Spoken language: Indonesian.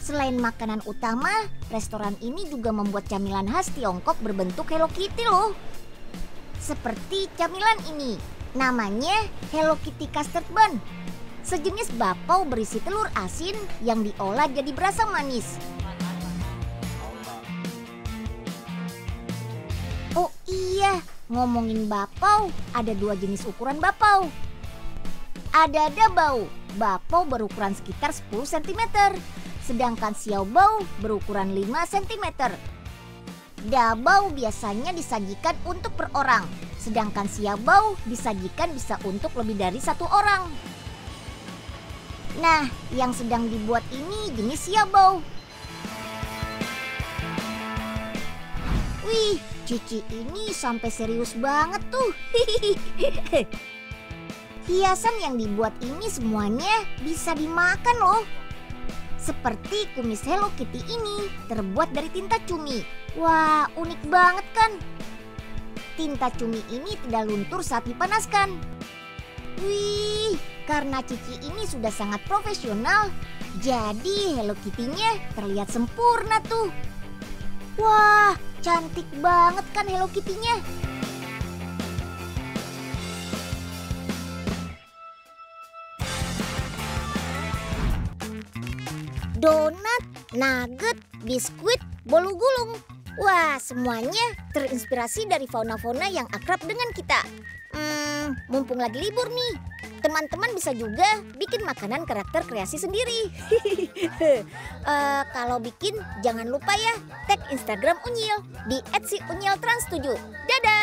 Selain makanan utama, restoran ini juga membuat camilan khas Tiongkok berbentuk Hello Kitty loh. Seperti camilan ini, namanya Hello Kitty Custard Bun. Sejenis bakpao berisi telur asin yang diolah jadi berasa manis. Oh iya, ngomongin bakpao, ada 2 jenis ukuran bakpao. Ada dabao, bakpao berukuran sekitar 10 cm. Sedangkan xiaobao berukuran 5 cm. Dabao biasanya disajikan untuk per orang, sedangkan xiaobao disajikan bisa untuk lebih dari 1 orang. Nah, yang sedang dibuat ini jenis xiaobao. Wih, Cici ini sampai serius banget tuh. Hiasan yang dibuat ini semuanya bisa dimakan loh. Seperti kumis Hello Kitty ini terbuat dari tinta cumi. Wah, unik banget kan? Tinta cumi ini tidak luntur saat dipanaskan. Wih, karena Cici ini sudah sangat profesional, jadi Hello Kitty-nya terlihat sempurna tuh. Wah, cantik banget kan Hello Kitty-nya? Donat, nugget, biskuit, bolu gulung. Wah, semuanya terinspirasi dari fauna-fauna yang akrab dengan kita. Mumpung lagi libur nih, teman-teman bisa juga bikin makanan karakter kreasi sendiri. Kalau bikin, jangan lupa ya tag Instagram Unyil di @siunyiltrans7. Dadah!